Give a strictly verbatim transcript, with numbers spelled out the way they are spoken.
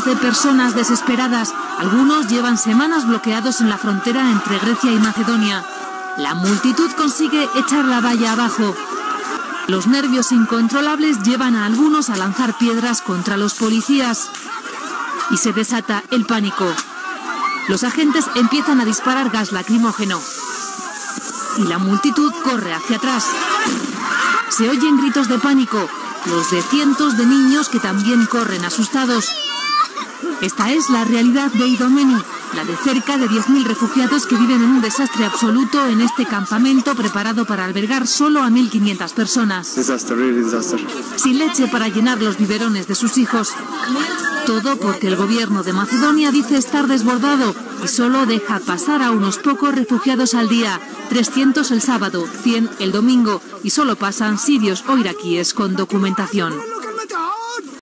cientos de personas desesperadas. Algunos llevan semanas bloqueados en la frontera entre Grecia y Macedonia. La multitud consigue echar la valla abajo. Los nervios incontrolables llevan a algunos a lanzar piedras contra los policías. Y se desata el pánico. Los agentes empiezan a disparar gas lacrimógeno. Y la multitud corre hacia atrás. Se oyen gritos de pánico, los de cientos de niños que también corren asustados. Esta es la realidad de Idomeni, la de cerca de diez mil refugiados que viven en un desastre absoluto en este campamento preparado para albergar solo a mil quinientas personas. Disaster, really disaster. Sin leche para llenar los biberones de sus hijos. Todo porque el gobierno de Macedonia dice estar desbordado y solo deja pasar a unos pocos refugiados al día, trescientos el sábado, cien el domingo, y solo pasan sirios o iraquíes con documentación.